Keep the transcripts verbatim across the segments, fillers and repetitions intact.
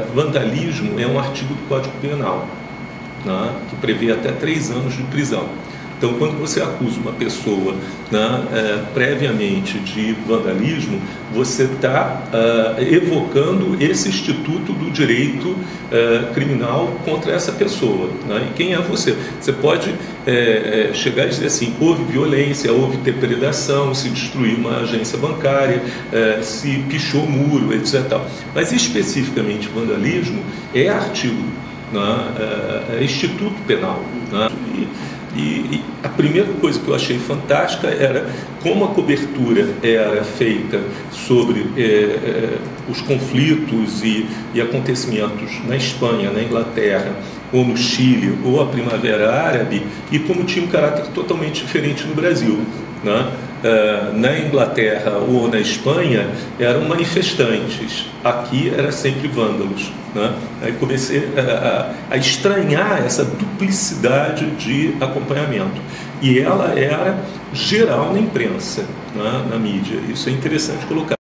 vandalismo é um artigo do Código Penal, né, que prevê até três anos de prisão. Então, quando você acusa uma pessoa, né, é, previamente de vandalismo, você está é, evocando esse instituto do direito é, criminal contra essa pessoa. Né? E quem é você? Você pode é, é, chegar e dizer assim, houve violência, houve depredação, se destruiu uma agência bancária, é, se pichou muro, etcétera. Mas, especificamente, vandalismo é artigo, né, é, é instituto penal. Né? E, E, e a primeira coisa que eu achei fantástica era como a cobertura era feita sobre é, é, os conflitos e, e acontecimentos na Espanha, na Inglaterra, ou no Chile, ou a Primavera Árabe, e como tinha um caráter totalmente diferente no Brasil. Né? Uh, na Inglaterra ou na Espanha eram manifestantes, aqui era sempre vândalos. Né? Aí comecei a, a, a estranhar essa duplicidade de acompanhamento, e ela era geral na imprensa, né? Na mídia. Isso é interessante colocar.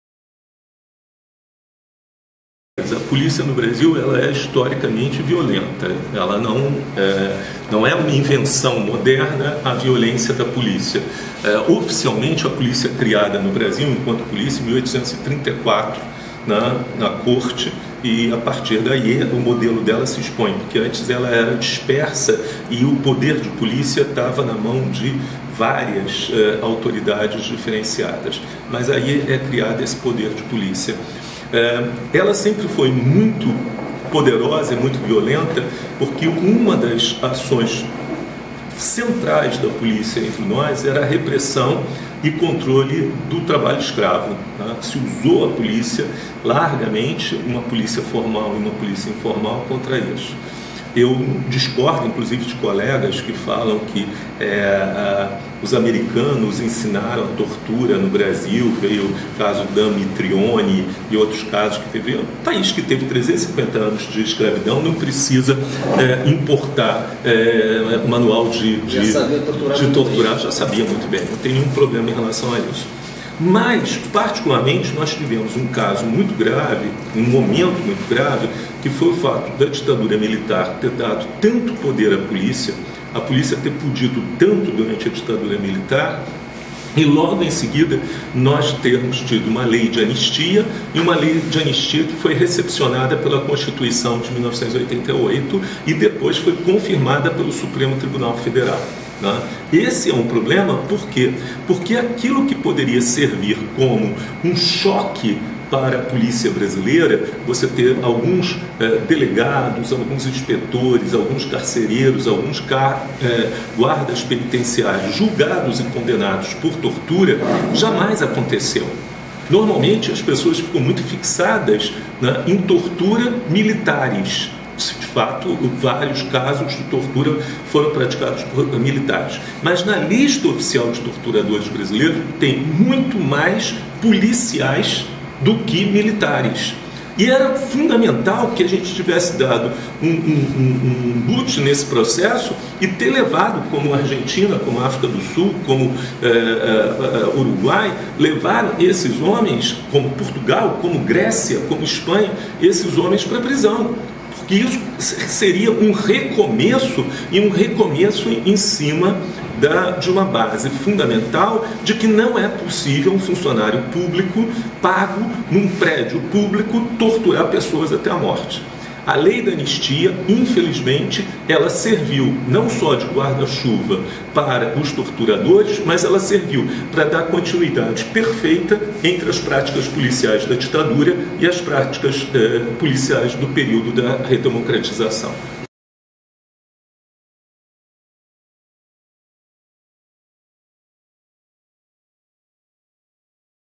A polícia no Brasil, ela é historicamente violenta. Ela não é, não é uma invenção moderna a violência da polícia. É, oficialmente, a polícia criada no Brasil, enquanto polícia, em mil oitocentos e trinta e quatro, na, na corte, e a partir daí o modelo dela se expõe, porque antes ela era dispersa e o poder de polícia estava na mão de várias é, autoridades diferenciadas. Mas aí é criado esse poder de polícia. É, ela sempre foi muito poderosa e muito violenta, porque uma das ações centrais da polícia entre nós era a repressão e controle do trabalho escravo. Né? Se usou a polícia largamente, uma polícia formal e uma polícia informal, contra isso. Eu discordo, inclusive, de colegas que falam que é, a, os americanos ensinaram a tortura no Brasil, veio o caso da Mitrione e outros casos que teve. Um país que teve trezentos e cinquenta anos de escravidão não precisa é, importar é, manual de, de, já sabia torturar, de torturar já sabia muito bem, não tem nenhum problema em relação a isso. Mas, particularmente, nós tivemos um caso muito grave, um momento muito grave, que foi o fato da ditadura militar ter dado tanto poder à polícia, a polícia ter podido tanto durante a ditadura militar, e logo em seguida nós termos tido uma lei de anistia, e uma lei de anistia que foi recepcionada pela Constituição de mil novecentos e oitenta e oito e depois foi confirmada pelo Supremo Tribunal Federal. Esse é um problema, por quê? Porque aquilo que poderia servir como um choque para a polícia brasileira, você ter alguns eh, delegados, alguns inspetores, alguns carcereiros, alguns car eh, guardas penitenciários julgados e condenados por tortura, jamais aconteceu. Normalmente as pessoas ficam muito fixadas, né, em tortura militares. De fato, vários casos de tortura foram praticados por militares. Mas na lista oficial de torturadores brasileiros tem muito mais policiais do que militares. E era fundamental que a gente tivesse dado um, um, um, um boot nesse processo e ter levado, como a Argentina, como a África do Sul, como é, é, Uruguai, levaram esses homens, como Portugal, como Grécia, como Espanha, esses homens para a prisão. Porque isso seria um recomeço, e um recomeço em cima da, de uma base fundamental de que não é possível um funcionário público pago num prédio público torturar pessoas até a morte. A lei da anistia, infelizmente, ela serviu não só de guarda-chuva para os torturadores, mas ela serviu para dar continuidade perfeita entre as práticas policiais da ditadura e as práticas eh, policiais do período da redemocratização.